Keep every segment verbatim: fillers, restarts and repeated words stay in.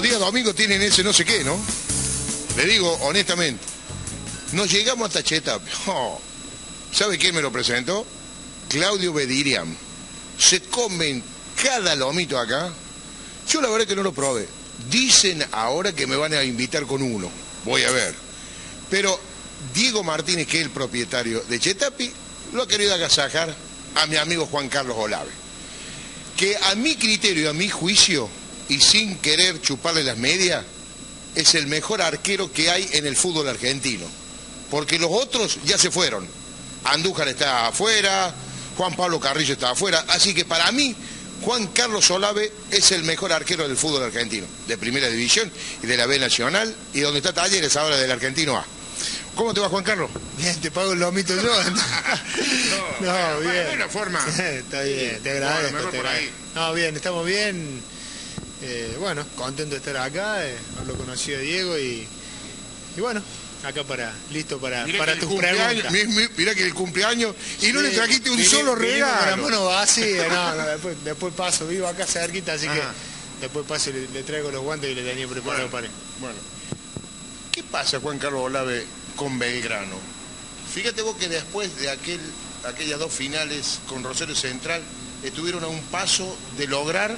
días domingos tienen ese no sé qué, ¿no? Le digo honestamente, nos llegamos hasta Chetape. Oh, ¿sabe quién me lo presentó? Claudio Bedirian. Se comen cada lomito acá. Yo la verdad es que no lo probé. Dicen ahora que me van a invitar con uno. Voy a ver. Pero Diego Martínez, que es el propietario de Chetapi, lo ha querido agasajar a mi amigo Juan Carlos Olave. Que a mi criterio y a mi juicio, y sin querer chuparle las medias, es el mejor arquero que hay en el fútbol argentino. Porque los otros ya se fueron. Andújar está afuera, Juan Pablo Carrillo está afuera. Así que para mí, Juan Carlos Olave es el mejor arquero del fútbol argentino, de primera división y de la B Nacional, y donde está Talleres ahora del Argentino A. ¿Cómo te va, Juan Carlos? Bien, te pago el lomito yo. no, no, bien. De una forma. Está bien, te agradezco. No, te agradezco. No, bien, estamos bien. Eh, bueno, contento de estar acá, eh, haberlo conocido a Diego y, y bueno, acá para listo para, para tus preguntas. Mi, mi, mirá que el cumpleaños y sí, no le trajiste un vine, solo regalo. Bueno, va así, no, no, después, después paso, vivo acá cerquita, así Ajá. que después paso y le, le traigo los guantes que le tenía preparado bueno, para Bueno, ¿qué pasa, Juan Carlos Olave, con Belgrano? Fíjate vos que después de aquel, aquellas dos finales con Rosario Central, estuvieron a un paso de lograr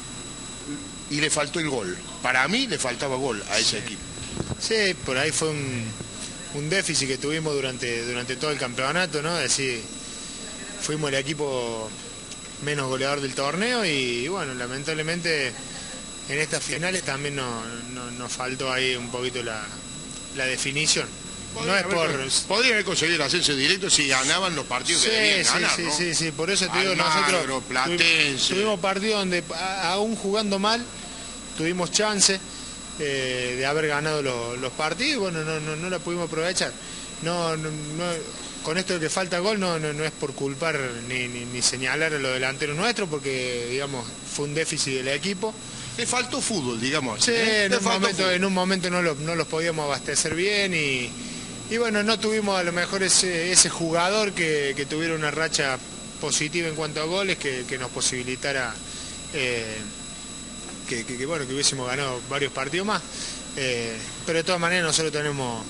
y le faltó el gol. Para mí le faltaba gol a ese sí. equipo. Sí, por ahí fue un, un déficit que tuvimos durante, durante todo el campeonato, ¿no? Es decir, fuimos el equipo menos goleador del torneo y bueno, lamentablemente en estas finales también no, no, nos faltó ahí un poquito la, la definición. No es por... Podría haber conseguido el ascenso directo si ganaban los partidos sí, que debían sí, ganar, sí, ¿no? sí, sí, por eso te digo, Almagro, nosotros Platense. Tuvimos partidos donde, aún jugando mal, tuvimos chance eh, de haber ganado los, los partidos y bueno, no, no, no la pudimos aprovechar. No, no, no, con esto de que falta gol no, no, no es por culpar ni, ni, ni señalar a los delanteros nuestros porque, digamos, fue un déficit del equipo. Le faltó fútbol, digamos. Sí, ¿eh? en, un momento, en un momento no, lo, no los podíamos abastecer bien y... Y bueno, no tuvimos a lo mejor ese, ese jugador que, que tuviera una racha positiva en cuanto a goles, que, que nos posibilitara eh, que, que, que, bueno, que hubiésemos ganado varios partidos más. Eh, pero de todas maneras nosotros tenemos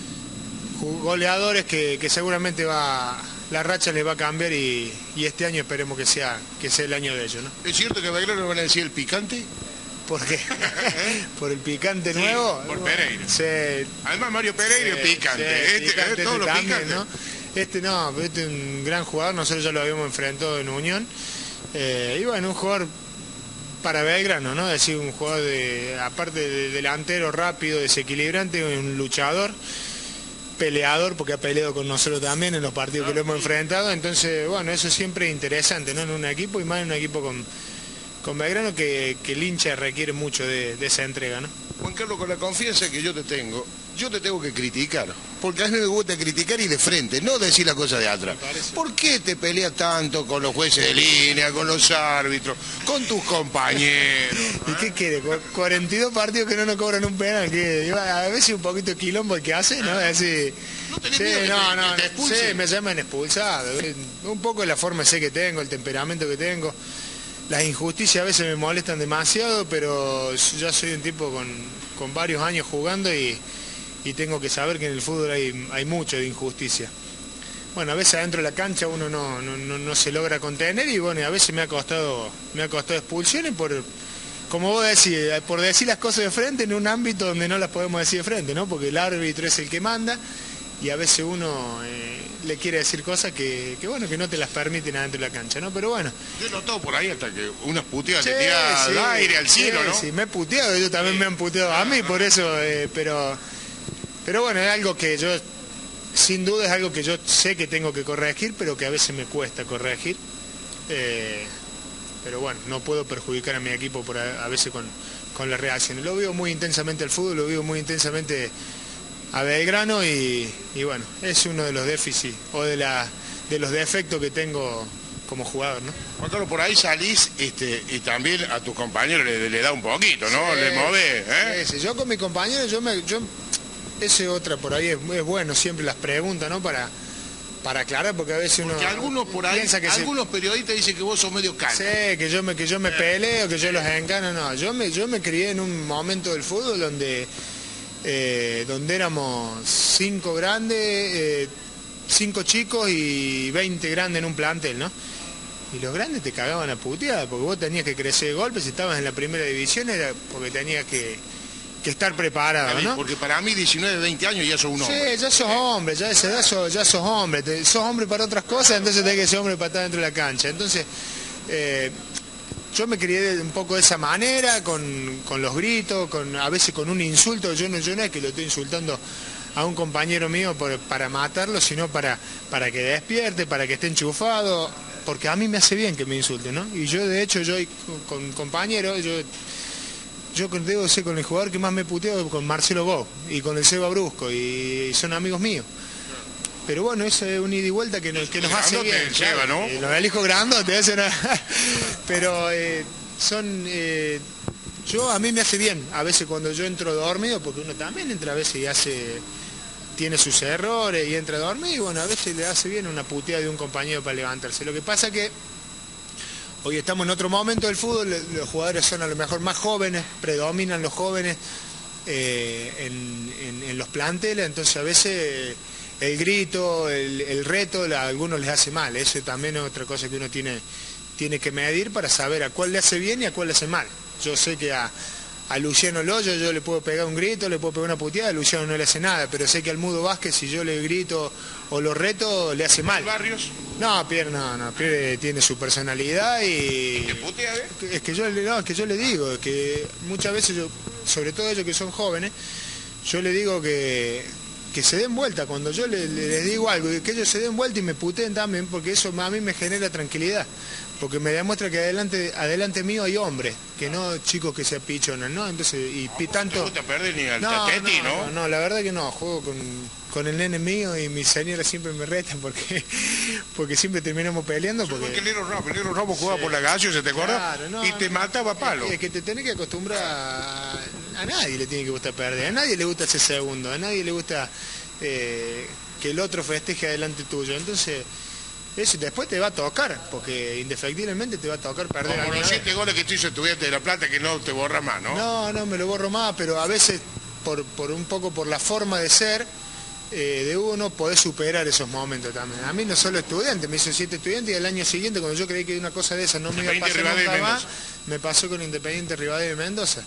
goleadores que, que seguramente va, la racha les va a cambiar y, y este año esperemos que sea, que sea el año de ellos, ¿no? ¿Es cierto que a Belgrano le van a decir el picante? ¿Por qué? ¿Por el picante sí, nuevo? Por Pereira. Se... Además Mario Pereira es picante. Sí, este, picante este, todos los también, picantes. ¿no? Este no, este es un gran jugador, nosotros ya lo habíamos enfrentado en Unión. Eh, y bueno, un jugador para Belgrano, ¿no? Es decir, un jugador de, aparte de delantero, rápido, desequilibrante, un luchador, peleador, porque ha peleado con nosotros también en los partidos que lo hemos enfrentado. Entonces, bueno, eso siempre es interesante, ¿no? En un equipo y más en un equipo con... con Belgrano que, que el hincha requiere mucho de, de esa entrega, ¿no? Juan Carlos, con la confianza que yo te tengo, yo te tengo que criticar, porque a mí me gusta criticar y de frente, no decir las cosas de atrás. ¿Por qué te peleas tanto con los jueces de línea, con los árbitros, con tus compañeros? ¿Y qué quiere? cuarenta y dos partidos que no nos cobran un penal, que a veces un poquito de quilombo el que hace, ¿no? Es decir, ¿No tenés sí, miedo que no, te, no, que te expulsen? Sí, me llaman expulsado. Un poco la forma sé que tengo, el temperamento que tengo. Las injusticias a veces me molestan demasiado, pero yo soy un tipo con, con varios años jugando y, y tengo que saber que en el fútbol hay, hay mucho de injusticia. Bueno, a veces adentro de la cancha uno no, no, no, no se logra contener y bueno, a veces me ha costado, me ha costado expulsiones por, como vos decís, por decir las cosas de frente en un ámbito donde no las podemos decir de frente, ¿no? Porque el árbitro es el que manda y a veces uno... Eh, le quiere decir cosas que, que bueno, que no te las permiten adentro de la cancha, ¿no? Pero bueno. Yo he notado por ahí hasta que unas puteadas sí, te tiran sí, al aire, al cielo, sí, ¿no? Sí, me he puteado, ellos también sí. me han puteado a mí, por eso, eh, pero pero bueno, es algo que yo, sin duda es algo que yo sé que tengo que corregir, pero que a veces me cuesta corregir. Eh, pero bueno, no puedo perjudicar a mi equipo por a, a veces con, con las reacciones. Lo vivo muy intensamente el fútbol, lo vivo muy intensamente a Belgrano y, y bueno, es uno de los déficits o de, la, de los defectos que tengo como jugador, ¿no? Juan Carlos, por ahí salís este, y también a tus compañeros le, le da un poquito, ¿no? Sí, le movés, ¿eh? Sí, sí, yo con mis compañeros, yo me... Yo, ese otra por ahí es, es bueno, siempre las preguntas, ¿no? Para, para aclarar, porque a veces uno Porque algunos por ahí, piensa que algunos se... periodistas dicen que vos sos medio cana. Sí, que yo me, que yo me peleo, que yo los encano, no. Yo me, yo me crié en un momento del fútbol donde, eh, donde éramos cinco grandes, eh, cinco chicos y veinte grandes en un plantel, ¿no? Y los grandes te cagaban a puteada, porque vos tenías que crecer de golpe, si estabas en la primera división era porque tenías que, que estar preparado, ¿no? Porque para mí diecinueve, veinte años ya sos un hombre. Sí, ya sos hombre, ya a esa edad sos, ya sos hombre, te, sos hombre para otras cosas, entonces tenés que ser hombre para estar dentro de la cancha. Entonces, eh, yo me crié un poco de esa manera, con, con los gritos, con a veces con un insulto. Yo no, yo no es que lo estoy insultando a un compañero mío por, para matarlo, sino para, para que despierte, para que esté enchufado, porque a mí me hace bien que me insulten, ¿no? Y yo, de hecho, yo con compañeros, yo, yo debo ser con el jugador que más me puteo con Marcelo Gómez y con el Seba Brusco, y son amigos míos. Pero bueno, eso es un ida y vuelta que nos, que nos hace bien. El Seba, ¿no? Eh, los elijo grandote, hacen pero eh, son... Eh, yo, a mí me hace bien, a veces cuando yo entro dormido, porque uno también entra a veces y hace... tiene sus errores y entra a dormir, y bueno, a veces le hace bien una puteada de un compañero para levantarse. Lo que pasa que hoy estamos en otro momento del fútbol, los jugadores son a lo mejor más jóvenes, predominan los jóvenes eh, en, en, en los planteles, entonces a veces el grito, el, el reto, a algunos les hace mal. Eso también es otra cosa que uno tiene, tiene que medir para saber a cuál le hace bien y a cuál le hace mal. Yo sé que a... A Luciano Loyo yo le puedo pegar un grito, le puedo pegar una puteada, a Luciano no le hace nada, pero sé que al Mudo Vázquez si yo le grito o lo reto, le hace mal. ¿Barrios? No, Pierre no, no, Pierre tiene su personalidad y... ¿Te putea, eh? Es que yo, no, es que yo le digo, es que muchas veces, yo, sobre todo ellos que son jóvenes, yo le digo que, que se den vuelta, cuando yo le, le, les digo algo, que ellos se den vuelta y me puteen también, porque eso a mí me genera tranquilidad. Porque me demuestra que adelante adelante mío hay hombres, que no chicos que se apichonan, ¿no? Entonces, y no, tanto... ¿Te gusta perder ni al no, tateti, no, no? no? No, la verdad que no, juego con, con el nene mío y mi señora siempre me reta porque porque siempre terminamos peleando. Porque, porque el Negro Ramos, el Negro Ramos jugaba sí. por la gaseosa, ¿te acuerdas? Claro, no, y te mataba a palo. Es que te tenés que acostumbrar a, a nadie le tiene que gustar perder, a nadie le gusta ese segundo, a nadie le gusta eh, que el otro festeje adelante tuyo, entonces... Eso después te va a tocar, porque indefectiblemente te va a tocar perder. Como los siete goles que tú hizo Estudiante de La Plata, que no te borra más, ¿no? No, no me lo borro más, pero a veces, por, por un poco por la forma de ser eh, de uno, podés superar esos momentos también. A mí no solo Estudiante, me hizo siete Estudiantes y al año siguiente, cuando yo creí que una cosa de esa no me iba a pasar nunca más, me pasó con Independiente Rivadavia de Mendoza.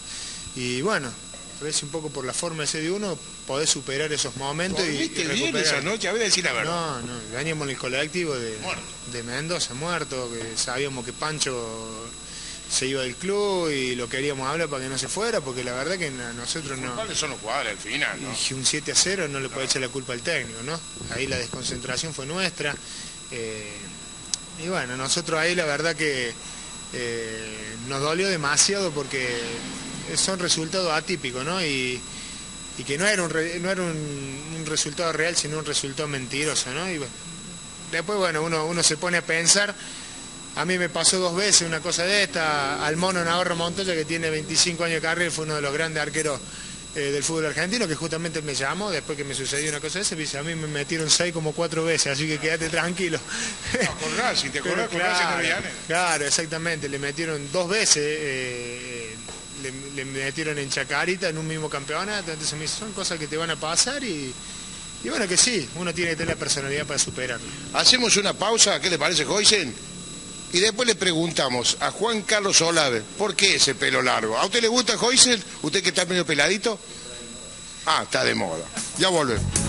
Y bueno, a veces un poco por la forma de ser de uno, podés superar esos momentos y, y recuperar. Bien esa noche? A ver, decir la verdad. No, no, veníamos en el colectivo de, de Mendoza, muerto, que sabíamos que Pancho se iba del club y lo queríamos hablar para que no se fuera, porque la verdad que a nosotros no... ¿Cuáles son los jugadores al final, no? Y un siete a cero no le puede echar la culpa al técnico, ¿no? Ahí la desconcentración fue nuestra. Eh, y bueno, nosotros ahí la verdad que eh, nos dolió demasiado porque... son resultados atípicos, ¿no? Y, y que no era, un, re, no era un, un resultado real, sino un resultado mentiroso, ¿no? Y bueno, después, bueno, uno, uno se pone a pensar, a mí me pasó dos veces una cosa de esta, al Mono Navarro Montoya, que tiene veinticinco años de carrera, fue uno de los grandes arqueros eh, del fútbol argentino, que justamente me llamó, después que me sucedió una cosa de esa, dice, a mí me metieron seis como cuatro veces, así que quédate tranquilo. No, con Racing, ¿te acordás? Con Racing no. Claro, exactamente, le metieron dos veces... Eh, Le, le metieron en Chacarita en un mismo campeonato, entonces me son cosas que te van a pasar y, y bueno, que sí, uno tiene que tener la personalidad para superarlo. Hacemos una pausa, ¿qué le parece, Joysen? Y después le preguntamos a Juan Carlos Olave, ¿por qué ese pelo largo? ¿A usted le gusta, Joysen? ¿Usted que está medio peladito? Ah, está de moda. Ya volvemos.